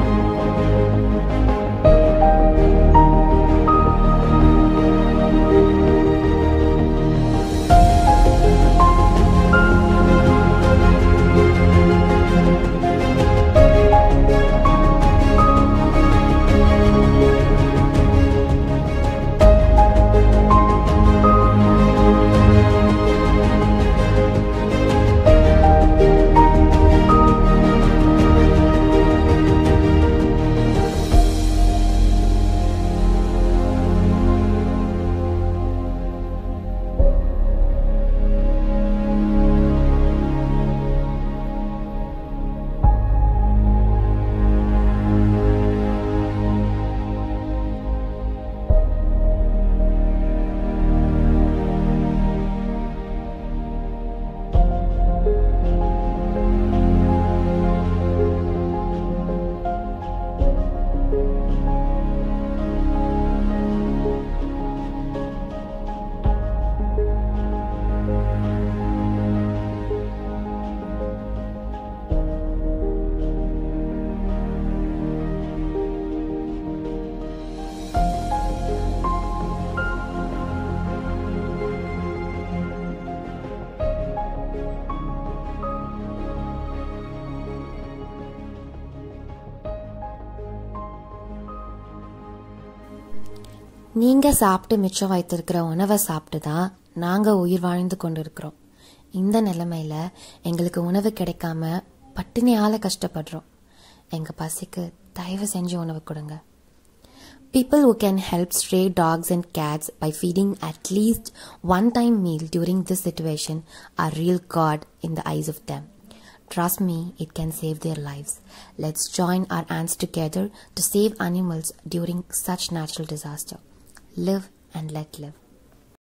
நீங்க சாப்பிட்டு மிச்சம் வைத்திருக்கிற உணவை சாப்பிட்டு தான் நாங்க உயிர் வாழ்ந்து கொண்டிருக்கிறோம். இந்த நிலைமையில எங்களுக்கு உணவு கிடைக்காம பட்டினியால கஷ்டப்படுறோம். எங்க பசிக்கு தயவு செஞ்சு உணவு கொடுங்க. People who can help stray dogs and cats by feeding at least one-time meal during this situation are real God in the eyes of them. Trust me, it can save their lives. Let's join our hands together to save animals during such natural disaster. Live and let live.